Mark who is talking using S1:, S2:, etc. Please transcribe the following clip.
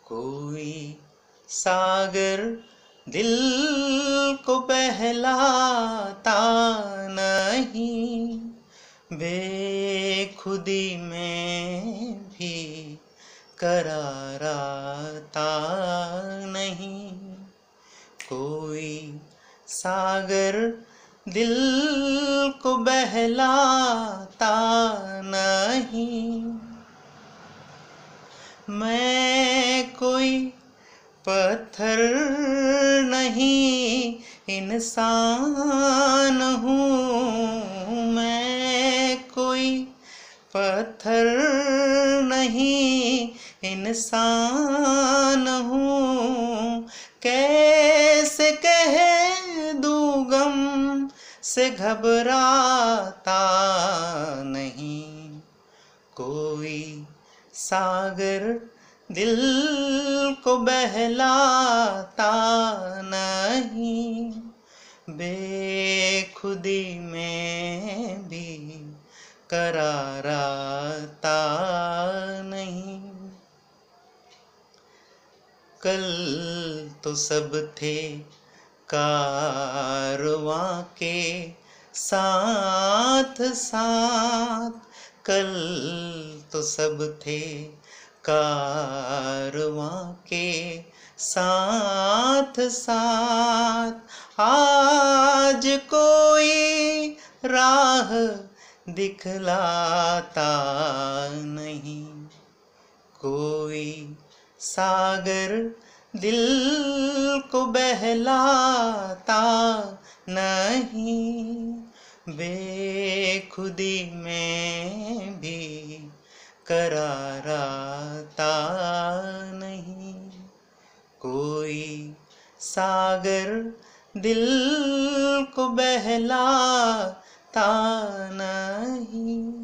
S1: कोई सागर दिल को बहलाता नहीं, बेखुदी में भी कराराता नहीं। कोई सागर दिल को बहलाता नहीं। मैं कोई पत्थर नहीं इंसान हूँ, मैं कोई पत्थर नहीं इंसान हूँ। कैसे कह दूँ गम से घबराता नहीं। कोई सागर दिल को बहलाता नहीं, बेखुदी में भी कराराता नहीं। कल तो सब थे कारवां के साथ साथ, कल तो सब थे कारवां के साथ साथ। आज कोई राह दिखलाता नहीं। कोई सागर दिल को बहलाता नहीं, बेखुदी में भी कराराता नहीं। कोई सागर दिल को बहलाता नहीं।